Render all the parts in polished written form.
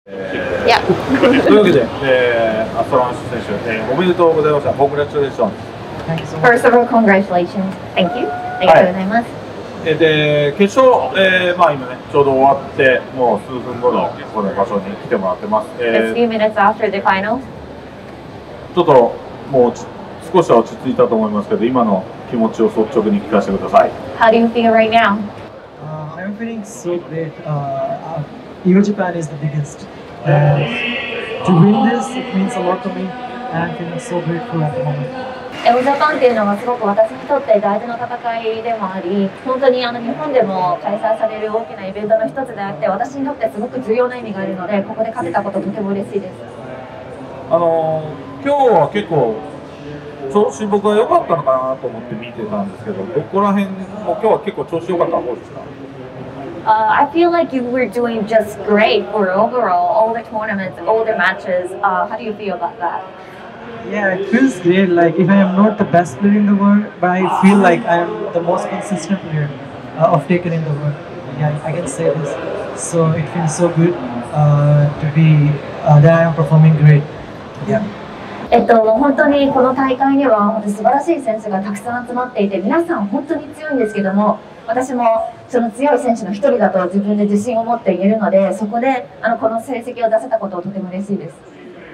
Yeah. というわけで、アストランス選手、おめでとうございました。Congratulations. Thank you so much. First of all, congratulations. Thank you. ありがとうございます。 で、決勝、今ね、ちょうど終わって、もう数分後のこの場所に来てもらってます。 A few minutes after the finals. ちょっともう少しは落ち着いたと思いますけど、今の気持ちを率直に聞かせてください。 How do you feel right now? I'm feeling so great. Evo Japan is the biggest. And to win this, it means a lot to me. And I'm feeling so grateful at the moment. エボジャパンっていうのはすごく私にとって大事な戦いでもあり、本当に日本でも開催される大きなイベントの一つであって、私にとってすごく重要な意味があるので、ここで勝てたこととても嬉しいです。 今日は結構調子僕は良かったのかなと思って見てたんですけど、どこら辺も今日は結構調子良かった方ですか ？I feel like you were doing just great for overall all the tournaments, all the matches. How do you feel about that? Yeah, it feels great. Like if I am not the best player in the world, but I feel like I am the most consistent player of Taken in the world. Yeah, I can say this. So it feels so good to be that I am performing great. Yeah. 本当にこの大会には素晴らしい選手がたくさん集まっていて、皆さん本当に強いんですけども、私もその強い選手の一人だと自分で自信を持って言えるので、そこでこの成績を出せたことをとても嬉しいです。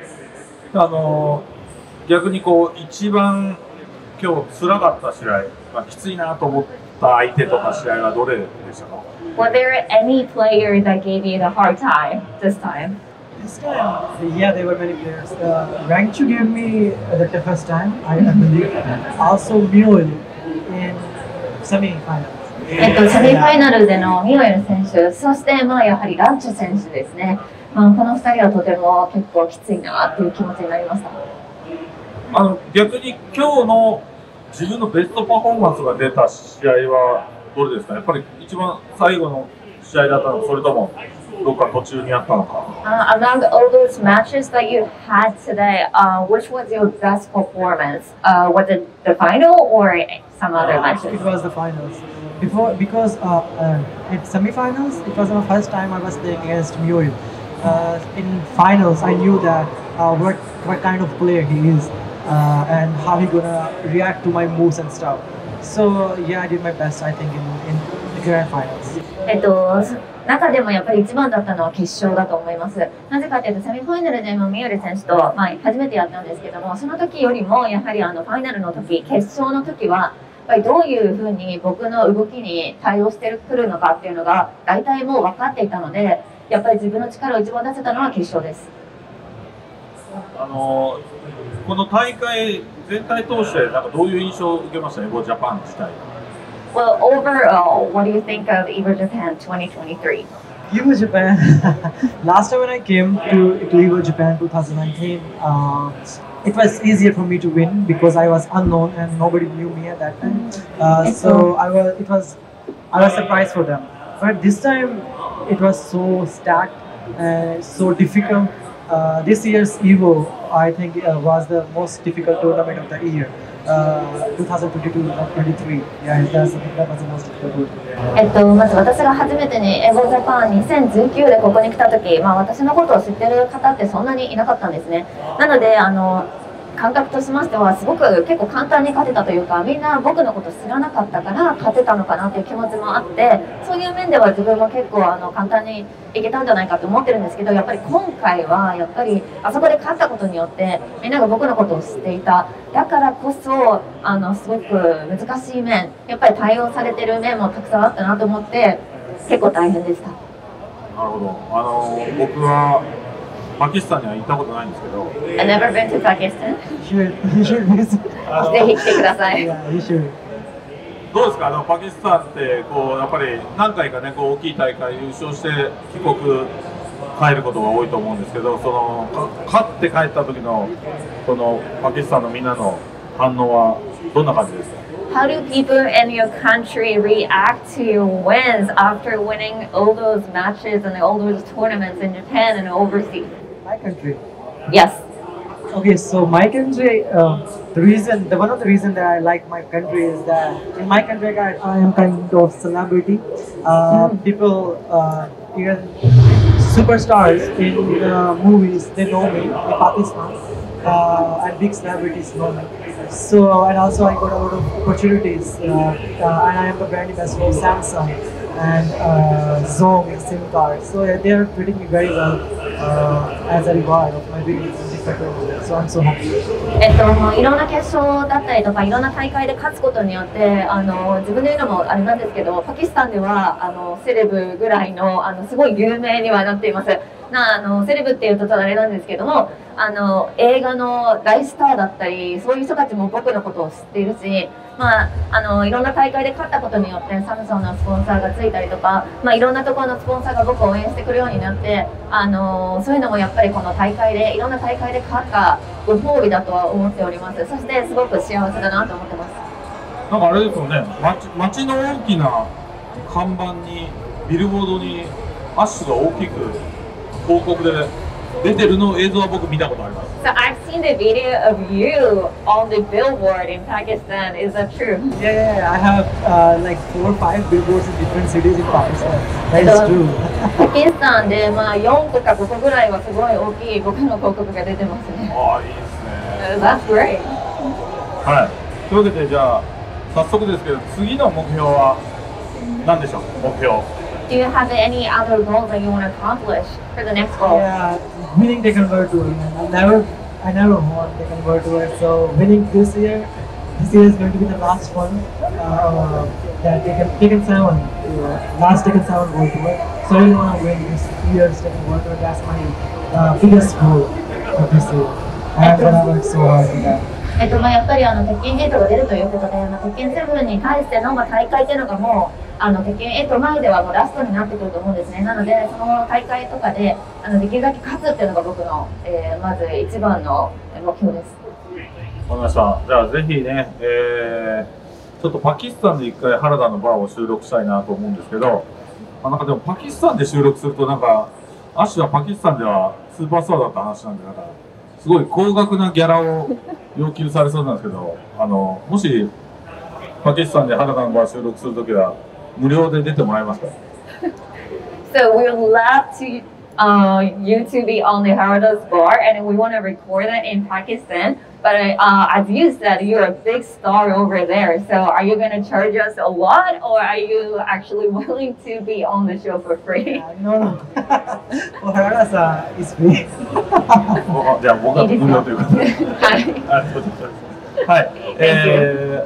逆にこう一番今日辛かった試合、きついなと思った相手とか試合はどれでしたか？ Was there any player that gave you the hard time this time? This time, yeah, there were many players. Rangchu gave me the toughest time, I believe. Also, Mule in semi-finals. セミファイナルでのミオエル選手、そしてやはりランチュ選手ですね。この2人はとても結構きついなという気持ちになりました。 逆に今日の自分のベストパフォーマンスが出た試合はどれですか？やっぱり一番最後の試合だったのか、それともどっか途中にあったのか ？Among all those matches that you had today, which was your best performance? Was it the final or some other matches? It was the finals. Because in semi-finals, it was my first time I was playing against Muriel. In finals, I knew that what kind of player he is and how he gonna react to my moves and stuff. So yeah, I did my best, I think, in the grand finals. 中でもやっぱり一番だったのは決勝だと思います。なぜかというとセミファイナルでもミオレ選手と、初めてやったんですけども、その時よりもやはりファイナルの時、決勝の時はやっぱりどういうふうに僕の動きに対応してくるのかっていうのが大体もう分かっていたので、やっぱり自分の力を一番出せたのは決勝です。 この大会全体通してなんかどういう印象を受けましたエボジャパン自体。 Well, overall, what do you think of Evo Japan 2023? Evo Japan. Last time when I came to Evo Japan 2019, it was easier for me to win because I was unknown and nobody knew me at that time. So I was surprised for them. But this time, it was so stacked and so difficult. This year's Evo, I think, was the most difficult tournament of the year. 2022-23. Yeah, that was the most difficult. まず私が初めてにエボジャパン2019でここに来た時、私のことを知ってる方ってそんなにいなかったんですね。なので感覚としましてはすごく結構簡単に勝てたというか、みんな僕のこと知らなかったから勝てたのかなという気持ちもあって、そういう面では自分も結構簡単にいけたんじゃないかと思ってるんですけど、やっぱり今回はやっぱりあそこで勝ったことによってみんなが僕のことを知っていた。だからこそすごく難しい面、やっぱり対応されてる面もたくさんあったなと思って結構大変でした。 なるほど。僕はパキスタンには行ったことないんですけど。 I've never been to Pakistan. You should visit. ぜひ来てください。 Yeah, you should. どうですかパキスタンってやっぱり何回かね大きい大会優勝して帰国帰ることが多いと思うんですけど、勝って帰った時のこのパキスタンのみんなの反応はどんな感じですか ？How do people in your country react to your wins after winning all those matches and all those tournaments in Japan and overseas? My country. Yes. Okay, so my country, one of the reason that I like my country is that in my country I am kind of celebrity. People even superstars in movies, they know me in Pakistan, and big celebrities know me. So, and also I got a lot of opportunities, and I am the brand ambassador of Samsung and Zong and SIM cards. So yeah, they are treating me very well as a reward of my videos in different languages. So I'm so happy. いろんな決勝だったりとかいろんな大会で勝つことによって自分で言うのもあれなんですけどパキスタンではセレブぐらいのすごい有名にはなっています。セレブっていうとあれなんですけども映画の大スターだったりそういう人たちも僕のことを知っているし、いろんな大会で勝ったことによってサムソンのスポンサーがついたりとか、いろんなところのスポンサーが僕を応援してくるようになってそういうのもやっぱりこの大会でいろんな大会で勝ったご褒美だとは思っております。そしてすごく幸せだなと思ってます。 なんかあれですよね、街の大きな看板にビルボードにアッシュが大きく広告で出てるの映像は僕見たことあります。 So I've seen the video of you on the billboard in Pakistan. Is that true? Yeah, I have like 4 or 5 billboards in different cities in Pakistan. That is true. パキスタンで4個か5個ぐらいはすごい大きい僕の広告が出てますね。 ああ、いいですね。 That's great. はい。というわけでじゃあ早速ですけど次の目標は何でしょう？目標。 Do you have any other goals that you want to accomplish for the next goal? Yeah, winning Tekken World Tour. I never won Tekken World Tour, so winning this year is going to be the last one. That Tekken 7, last Tekken 7 World Tour. So I really want to win this year's Tekken World Tour. That's my biggest goal for this year. And I'm gonna work so hard for that. やっぱり鉄拳8が出るということで、鉄拳7に対しての大会っていうのがもう鉄拳8前ではもうラストになってくると思うんですね。なのでその大会とかでできるだけ勝つっていうのが僕の、まず一番の目標です。 わかりました。じゃあぜひね、ちょっとパキスタンで一回原田のバーを収録したいなと思うんですけど、なんかでもパキスタンで収録するとなんかアッシュはパキスタンではスーパースターだった話なんでなんかすごい高額なギャラを要求されそうなんですけど、もしパキスタンで原田のバー収録するときは無料で出てもらえますか？ So we would love to you to be on the Harada's bar, and we want to record that in Pakistan. But as you said, you're a big star over there. So are you going to charge us a lot, or are you actually willing to be on the show for free? No. For Harada is free. じゃあ僕は無料ということで。はい。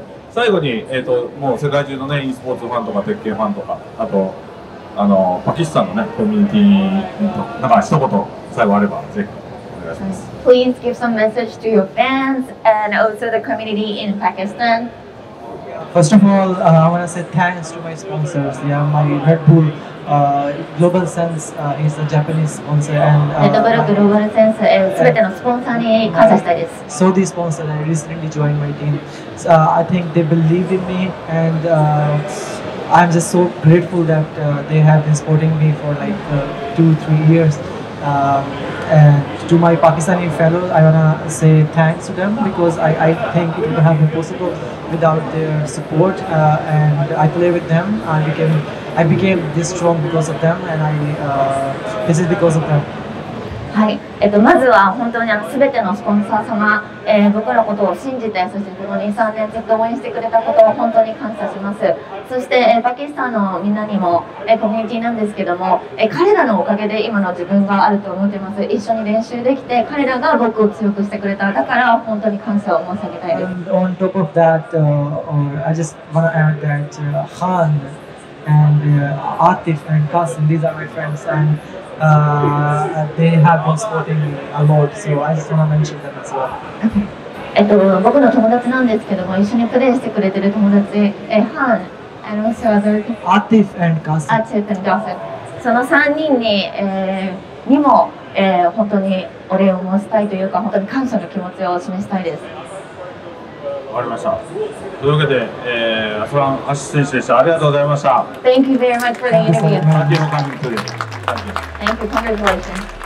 最後にもう世界中のね e スポーツファンとか鉄拳ファンとかあとパキスタンのねコミュニティなんか一言最後あればぜひお願いします。 Please give some message to your fans and also the community in Pakistan. First of all, I want to say thanks to my sponsors. Yeah, my Red Bull Global Sense is a Japanese sponsor, and Red Bull Global Sense すべてのスポンサーに感謝したいです。 So these sponsors I recently joined my team. I think they believe in me, and I'm just so grateful that they have been supporting me for like 2-3 years. And to my Pakistani fellows, I wanna say thanks to them because I think it would have been possible without their support. And I play with them. I became this strong because of them, and this is because of them. はい、まずは本当に全てのスポンサー様、僕のことを信じて、そしてこの2、3年ずっと応援してくれたことを本当に感謝します。そして、パキスタンのみんなにも、コミュニティなんですけども、彼らのおかげで今の自分があると思ってます。一緒に練習できて、彼らが僕を強くしてくれた。だから本当に感謝を申し上げたいです。 And on top of that, I just want to add that Khan and Atif and Qasim, these are my friends, and they have been supporting me a lot, so I just want to mention them as well. 僕の友達なんですけども、一緒にプレーしてくれてる友達、ハン、and also other Atif and Qasim. Atif and Qasim。その3人にも、本当にお礼を申したいというか、本当に感謝の気持ちを示したいです。 わかりました。というわけで、アスラン・アッシュ選手でした。ありがとうございました。 Thank you very much for the interview. Thank you for coming today. Thank you. Congratulations.